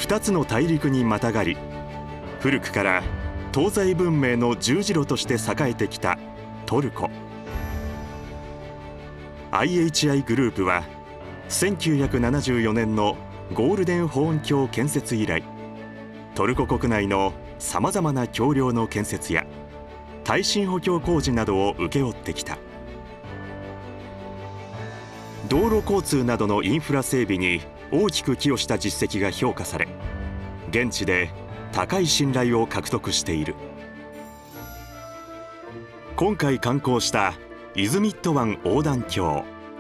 2つの大陸にまたがり、古くから東西文明の十字路として栄えてきたトルコ。 IHI グループは1974年のゴールデンホーン橋建設以来、トルコ国内のさまざまな橋梁の建設や耐震補強工事などを請け負ってきた。道路交通などのインフラ整備に大きく寄与した実績が評価され、現地で高い信頼を獲得している。今回観光したイズミット湾横断橋、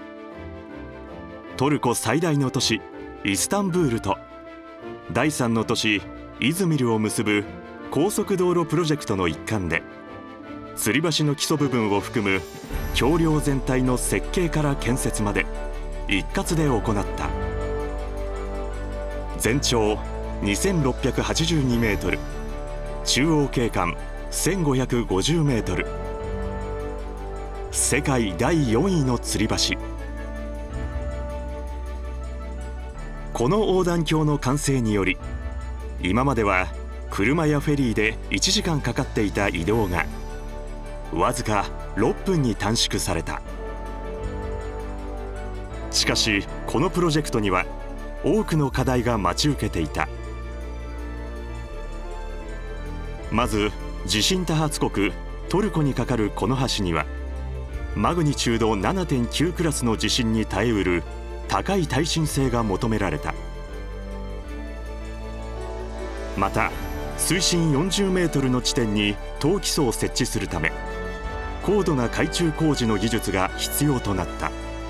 トルコ最大の都市イスタンブールと第3の都市イズミルを結ぶ高速道路プロジェクトの一環で、吊り橋の基礎部分を含む橋梁全体の設計から建設まで一括で行った。全長2682メートル、中央景観1550メートル、世界第4位の吊り橋。この横断橋の完成により、今までは車やフェリーで1時間かかっていた移動がわずか6分に短縮された。しかしこのプロジェクトには多くの課題が待ち受けていた。まず地震多発国トルコに架かるこの橋には、マグニチュード 7.9 クラスの地震に耐えうる高い耐震性が求められた。また水深40メートルの地点に塔基礎を設置するため、高度な海中工事の技術が必要となった。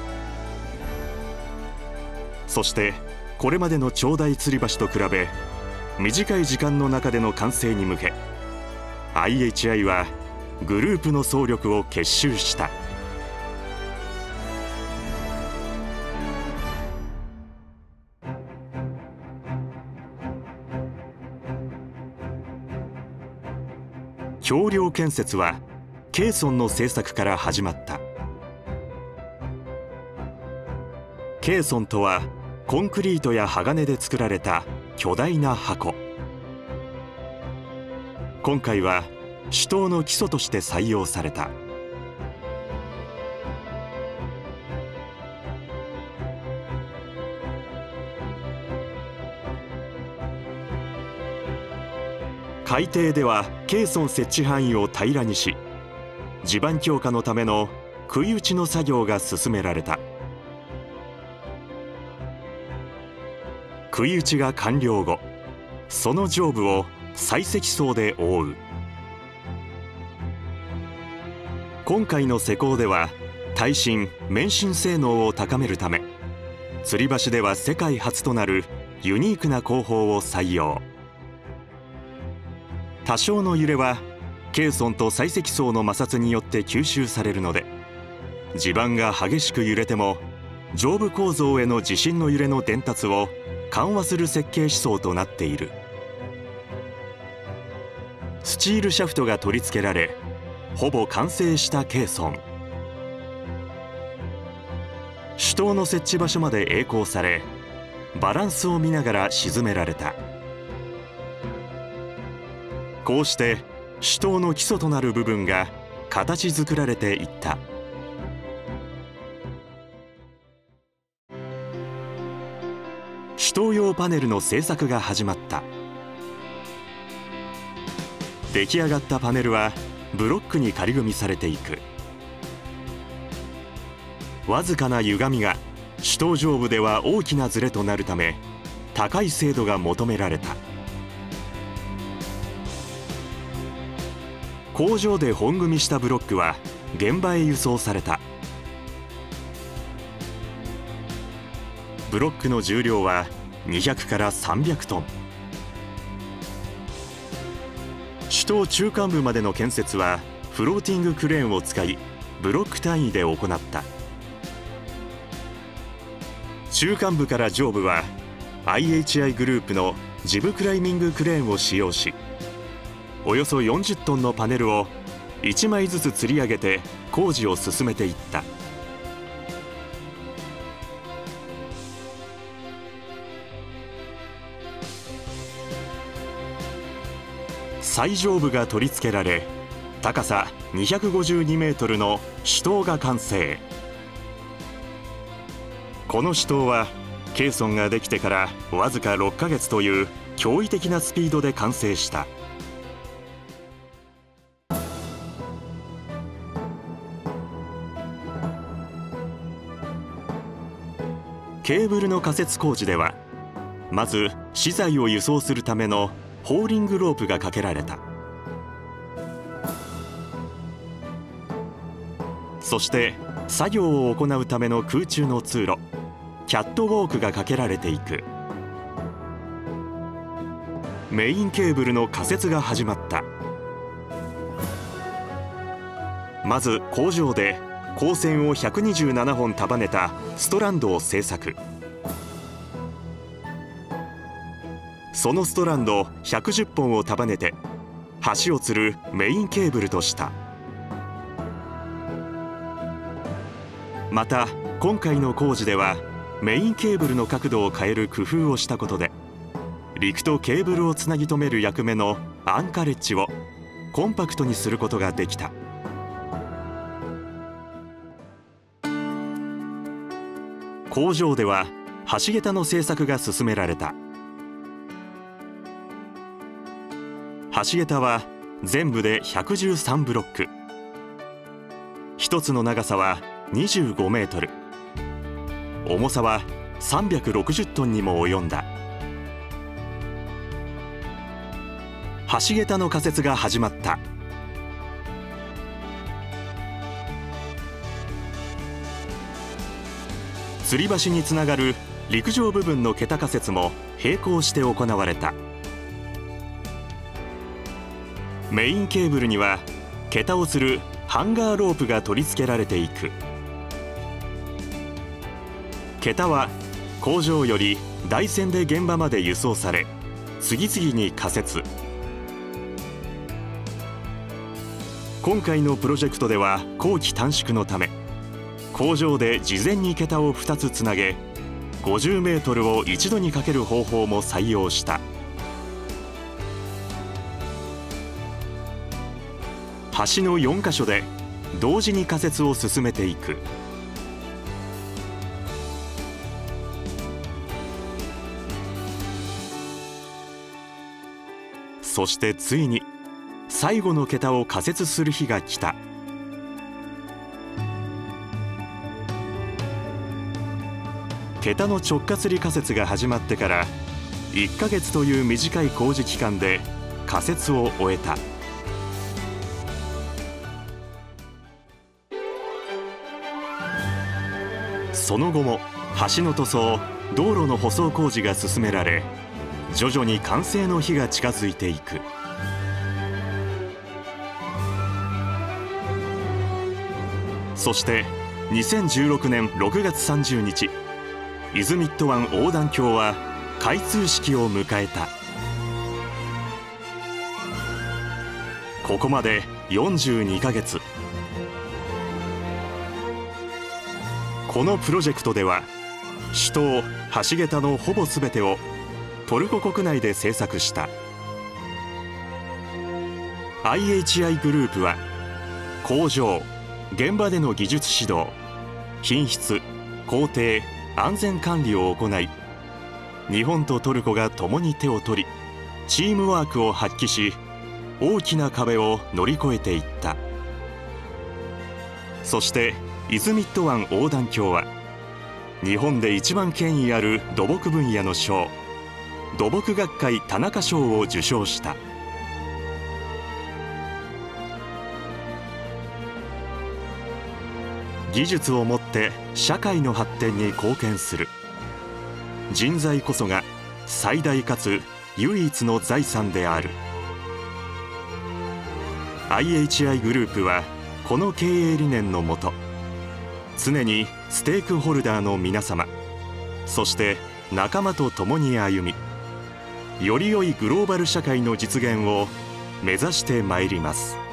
そしてこれまでの長大吊り橋と比べ、短い時間の中での完成に向け IHI はグループの総力を結集した。橋梁建設はケーソンの製作から始まった。ケーソンとはコンクリートや鋼で作られた巨大な箱。今回は主塔の基礎として採用された。海底ではケーソン設置範囲を平らにし、地盤強化のための杭打ちの作業が進められた。杭打ちが完了後、その上部を砕石層で覆う。今回の施工では耐震・免震性能を高めるため、吊り橋では世界初となるユニークな工法を採用。多少の揺れはケーソンと砕石層の摩擦によって吸収されるので、地盤が激しく揺れても上部構造への地震の揺れの伝達を緩和する設計思想となっている。スチールシャフトが取り付けられ、ほぼ完成したケーソン。主塔の設置場所まで曳航され、バランスを見ながら沈められた。こうして主塔の基礎となる部分が形作られていった。主塔用パネルの製作が始まった。出来上がったパネルはブロックに仮組みされていく。わずかな歪みが主塔上部では大きなズレとなるため、高い精度が求められた。工場で本組みしたブロックは現場へ輸送された。ブロックの重量は200から300トン。主塔中間部までの建設はフローティングクレーンを使いブロック単位で行った。中間部から上部は IHI グループのジブクライミングクレーンを使用し、およそ40トンのパネルを1枚ずつ吊り上げて工事を進めていった。 最上部が取り付けられ、高さ252メートルの主塔が完成。この主塔はケーソンができてからわずか6ヶ月という驚異的なスピードで完成した。ケーブルの仮設工事では、まず資材を輸送するためのホーリングロープがかけられた。そして作業を行うための空中の通路、キャットウォークがかけられていく。メインケーブルの仮設が始まった。まず工場で鋼線を127本束ねたストランドを製作。そのストランド110本を束ねて橋を吊るメインケーブルとした。また今回の工事ではメインケーブルの角度を変える工夫をしたことで、陸とケーブルをつなぎ止める役目のアンカレッジをコンパクトにすることができた。工場では橋桁の製作が進められた。橋桁は全部で113ブロック。一つの長さは25メートル。重さは360トンにも及んだ。橋桁の仮設が始まった。吊り橋につながる陸上部分の桁仮設も並行して行われた。メインケーブルには桁を吊るハンガーロープが取り付けられていく。桁は工場より台船で現場まで輸送され、次々に仮設。今回のプロジェクトでは工期短縮のため、工場で事前に桁を2つつなげ、50メートルを一度にかける方法も採用した。橋の4カ所で同時に仮設を進めていく。そしてついに最後の桁を仮設する日が来た。桁の直下吊り仮設が始まってから1ヶ月という短い工事期間で仮設を終えた。その後も橋の塗装、道路の舗装工事が進められ、徐々に完成の日が近づいていく。そして2016年6月30日、イズミット湾横断橋は開通式を迎えた。ここまで42ヶ月。このプロジェクトでは首都橋桁のほぼ全てをトルコ国内で製作した。 IHI グループは工場、現場での技術指導、品質、工程、安全管理を行い、日本とトルコが共に手を取りチームワークを発揮し、大きな壁を乗り越えていった。そしてイズミット湾横断橋は日本で一番権威ある土木分野の賞、土木学会田中賞を受賞した。技術をもって社会の発展に貢献する。人材こそが最大かつ唯一の財産である。 IHI グループはこの経営理念のもと、常にステークホルダーの皆様、そして仲間と共に歩み、より良いグローバル社会の実現を目指してまいります。